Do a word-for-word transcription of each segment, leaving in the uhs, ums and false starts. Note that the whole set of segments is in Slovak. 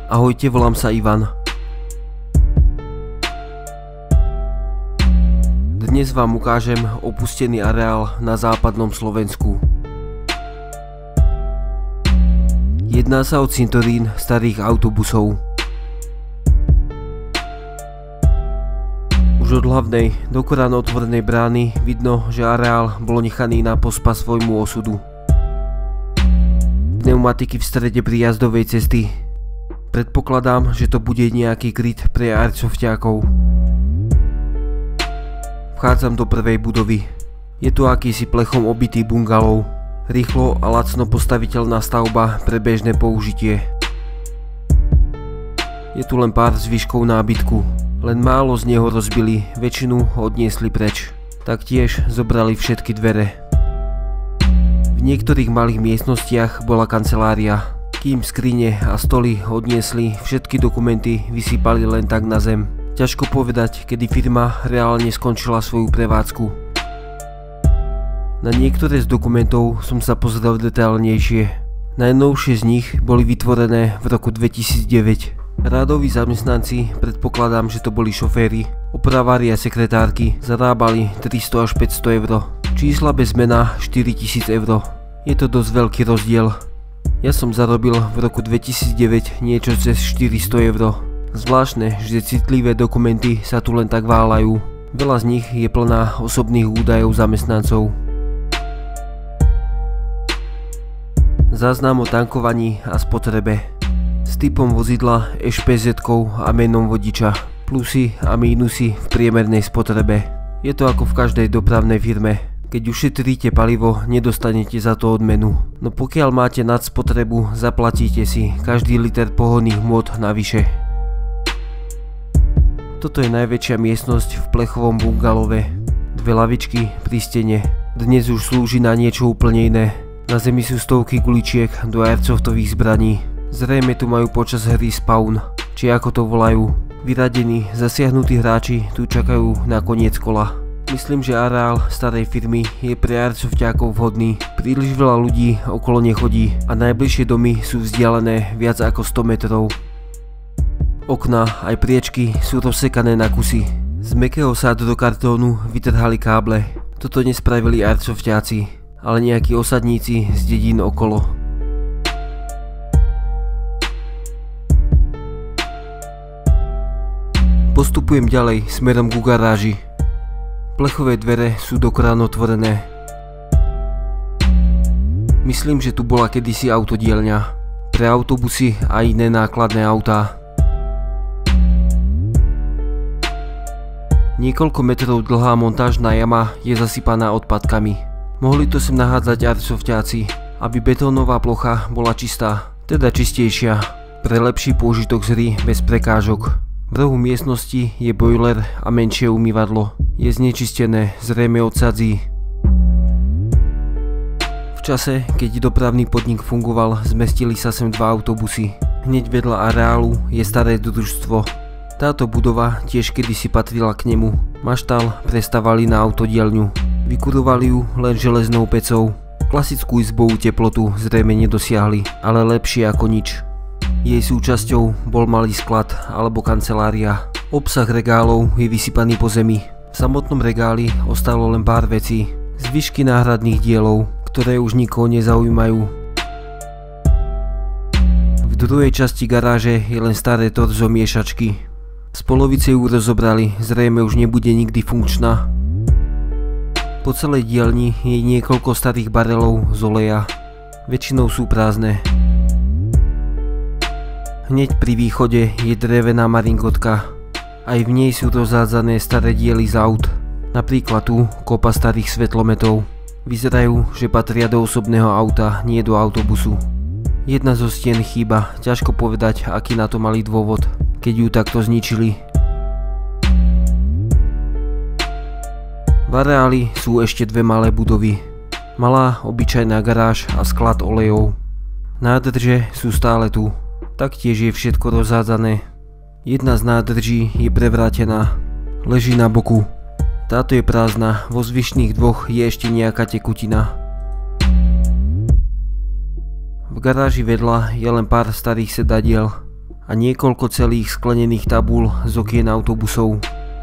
Ahojte, volám sa Ivan. Dnes vám ukážem opustený areál na západnom Slovensku. Jedná sa o cintorín starých autobusov. Už od hlavnej, dokorán otvorenej brány vidno, že areál bol nechaný na pospas svojmu osudu. Pneumatiky v strede prijazdovej cesty. Predpokladám, že to bude nejaký kryt pre airsofťákov. Vchádzam do prvej budovy. Je tu akýsi plechom obitý bungalov. Rýchlo a lacno postaviteľná stavba pre bežné použitie. Je tu len pár zvyškov nábytku. Len málo z neho rozbili, väčšinu odniesli preč. Taktiež zobrali všetky dvere. V niektorých malých miestnostiach bola kancelária. Kým skrine a stoly odniesli, všetky dokumenty vysypali len tak na zem. Ťažko povedať, kedy firma reálne skončila svoju prevádzku. Na niektoré z dokumentov som sa pozrel detailnejšie. Najnovšie z nich boli vytvorené v roku dvetisícdeväť. Rádoví zamestnanci, predpokladám, že to boli šoféri, opravári a sekretárky, zarábali tristo až päťsto eur. Čísla bez mena štyritisíc eur. Je to dosť veľký rozdiel. Ja som zarobil v roku dvetisícdeväť niečo cez štyristo eur. Zvláštne, že citlivé dokumenty sa tu len tak váľajú. Veľa z nich je plná osobných údajov zamestnancov. Záznam o tankovaní a spotrebe. S typom vozidla, eš pé zetkou a menom vodiča. Plusy a mínusy v priemernej spotrebe. Je to ako v každej dopravnej firme. Keď ušetríte palivo, nedostanete za to odmenu. No pokiaľ máte nadspotrebu, zaplatíte si každý liter pohonných hmôt navyše. Toto je najväčšia miestnosť v plechovom bungalove. Dve lavičky pri stene. Dnes už slúži na niečo úplne iné. Na zemi sú stovky guličiek do airsoftových zbraní. Zrejme tu majú počas hry spawn, či ako to volajú. Vyradení, zasiahnutí hráči tu čakajú na koniec kola. Myslím, že areál starej firmy je pre airsofťákov vhodný. Príliš veľa ľudí okolo nechodí a najbližšie domy sú vzdialené viac ako sto metrov. Okná aj priečky sú rozsekané na kusy. Z mäkkého sádu do kartónu vytrhali káble. Toto nespravili airsofťáci, ale nejakí osadníci z dedín okolo. Postupujem ďalej smerom ku garáži. Plechové dvere sú dokorán otvorené. Myslím, že tu bola kedysi autodielňa pre autobusy a iné nákladné autá. Niekoľko metrov dlhá montážna jama je zasypaná odpadkami. Mohli to sem nahádzať airsofťáci, aby betónová plocha bola čistá, teda čistejšia, pre lepší pôžitok z hry bez prekážok. V rohu miestnosti je boiler a menšie umývadlo. Je znečistené, zrejme od sadzí. V čase, keď dopravný podnik fungoval, zmestili sa sem dva autobusy. Hneď vedľa areálu je staré družstvo. Táto budova tiež kedysi patrila k nemu. Maštal prestavali na autodielňu. Vykurovali ju len železnou pecou. Klasickú izbovú teplotu zrejme nedosiahli, ale lepšie ako nič. Jej súčasťou bol malý sklad alebo kancelária. Obsah regálov je vysypaný po zemi. V samotnom regáli ostalo len pár vecí. Zvyšky náhradných dielov, ktoré už nikoho nezaujímajú. V druhej časti garáže je len staré torzo miešačky. Z polovice ju rozobrali, zrejme už nebude nikdy funkčná. Po celej dielni je niekoľko starých barelov z oleja. Väčšinou sú prázdne. Hneď pri východe je drevená maringotka. Aj v nej sú rozhádzané staré diely z aut. Napríklad tu kopa starých svetlometov. Vyzerajú, že patria do osobného auta, nie do autobusu. Jedna zo stien chýba, ťažko povedať, aký na to mali dôvod, keď ju takto zničili. V areáli sú ešte dve malé budovy. Malá obyčajná garáž a sklad olejov. Nádrže sú stále tu. Taktiež je všetko rozhádzané. Jedna z nádrží je prevrátená. Leží na boku. Táto je prázdna, vo zvyšných dvoch je ešte nejaká tekutina. V garáži vedľa je len pár starých sedadiel. a niekoľko celých sklenených tabúľ z okien autobusov.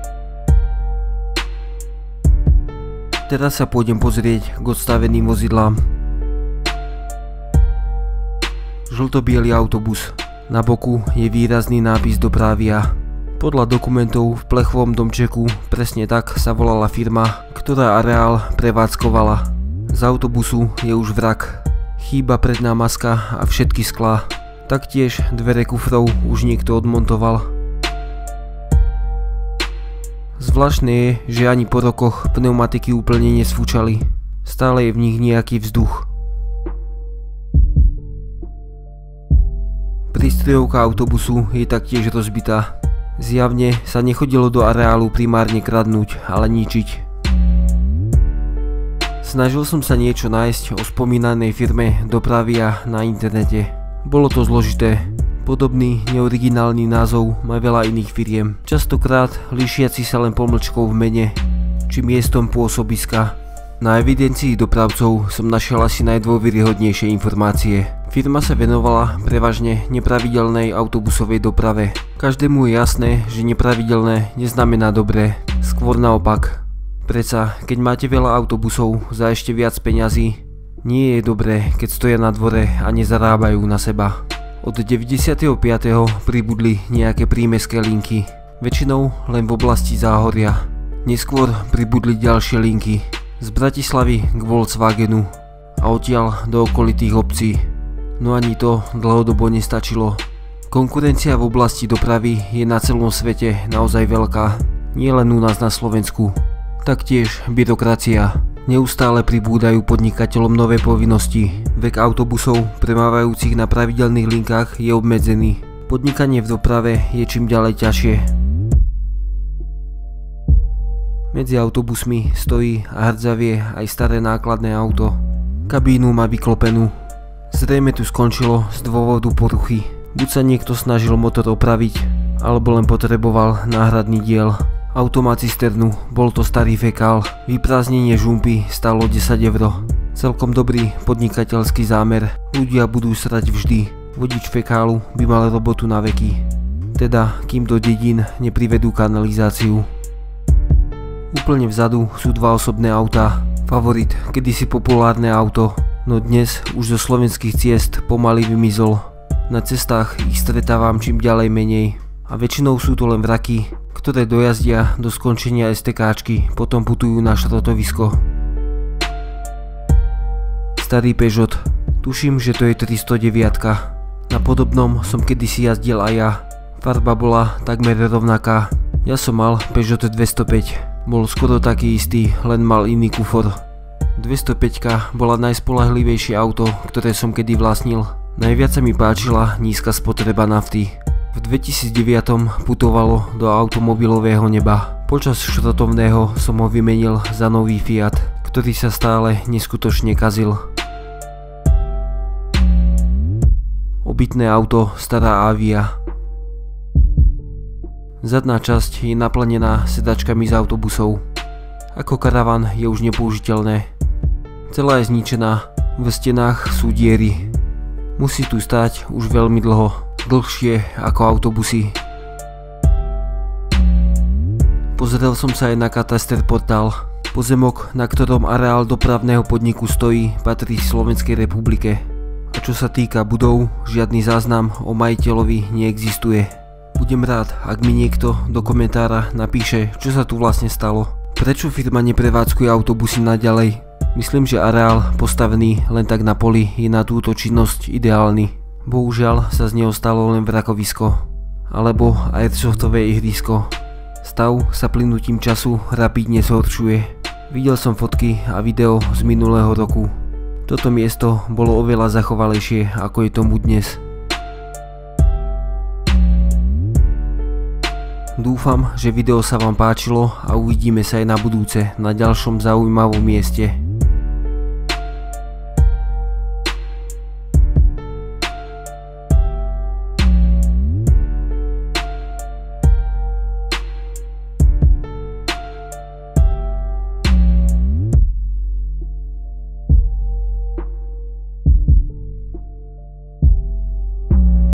Teraz sa pôjdem pozrieť k odstaveným vozidlám. Žlto-biely autobus. Na boku je výrazný nápis Dopravia. Podľa dokumentov v plechovom domčeku presne tak sa volala firma, ktorá areál prevádzkovala. Z autobusu je už vrak. Chýba predná maska a všetky sklá. Taktiež dvere kufrov už niekto odmontoval. Zvláštne je, že ani po rokoch pneumatiky úplne nesfúčali. Stále je v nich nejaký vzduch. Prístrojovka autobusu je taktiež rozbitá. Zjavne sa nechodilo do areálu primárne kradnúť, ale ničiť. Snažil som sa niečo nájsť o spomínanej firme Dopravia na internete. Bolo to zložité. Podobný neoriginálny názov má veľa iných firiem, častokrát líšiaci sa len pomlčkou v mene či miestom pôsobiska. Na evidencii dopravcov som našiel asi najdôveryhodnejšie informácie. Firma sa venovala prevažne nepravidelnej autobusovej doprave. Každému je jasné, že nepravidelné neznamená dobré, skôr naopak. Predsa, keď máte veľa autobusov za ešte viac peňazí, nie je dobré, keď stoja na dvore a nezarábajú na seba. Od deväťdesiateho piateho pribudli nejaké prímestské linky, väčšinou len v oblasti Záhoria. Neskôr pribudli ďalšie linky z Bratislavy k Volkswagenu a odtiaľ do okolitých obcí. No ani to dlhodobo nestačilo. Konkurencia v oblasti dopravy je na celom svete naozaj veľká, nie len u nás na Slovensku. Taktiež byrokracia. Neustále pribúdajú podnikateľom nové povinnosti. Vek autobusov premávajúcich na pravidelných linkách je obmedzený. Podnikanie v doprave je čím ďalej ťažšie. Medzi autobusmi stojí a hrdzavie aj staré nákladné auto. Kabínu má vyklopenú. Zrejme tu skončilo z dôvodu poruchy. Buď sa niekto snažil motor opraviť, alebo len potreboval náhradný diel. Auto má cisternu, bol to starý fekál, vyprázdnenie žumpy stálo desať eur. Celkom dobrý podnikateľský zámer, ľudia budú srať vždy, vodič fekálu by mal robotu na veky. Teda, kým do dedín neprivedú kanalizáciu. Úplne vzadu sú dva osobné autá, favorit, kedysi populárne auto, no dnes už zo slovenských ciest pomaly vymizol. Na cestách ich stretávam čím ďalej menej a väčšinou sú to len vraky, ktoré dojazdia do skončenia STKčky, potom putujú na šrotovisko. Starý Peugeot, tuším, že to je tristodeväť. Na podobnom som kedysi jazdil aj ja, farba bola takmer rovnaká. Ja som mal Peugeot dvestopäť, bol skoro taký istý, len mal iný kufor. dvestopäť bola najspoľahlivejšie auto, ktoré som kedy vlastnil. Najviac sa mi páčila nízka spotreba nafty. V dvetisícdeväť putovalo do automobilového neba. Počas šrotovného som ho vymenil za nový Fiat, ktorý sa stále neskutočne kazil. Obytné auto stará Avia. Zadná časť je naplnená sedačkami z autobusov. Ako karavan je už nepoužiteľné. Celá je zničená, v stenách sú diery. Musí tu stáť už veľmi dlho. Dlhšie ako autobusy. Pozrel som sa aj na kataster portál. Pozemok, na ktorom areál dopravného podniku stojí, patrí Slovenskej republike. A čo sa týka budov, žiadny záznam o majiteľovi neexistuje. Budem rád, ak mi niekto do komentára napíše, čo sa tu vlastne stalo. Prečo firma neprevádzkuje autobusy naďalej? Myslím, že areál postavený len tak na poli je na túto činnosť ideálny. Bohužiaľ sa z neho stalo len vrakovisko, alebo airsoftové ihrisko. Stav sa plynutím času rapidne zhoršuje. Videl som fotky a video z minulého roku. Toto miesto bolo oveľa zachovalejšie, ako je tomu dnes. Dúfam, že video sa vám páčilo a uvidíme sa aj na budúce na ďalšom zaujímavom mieste.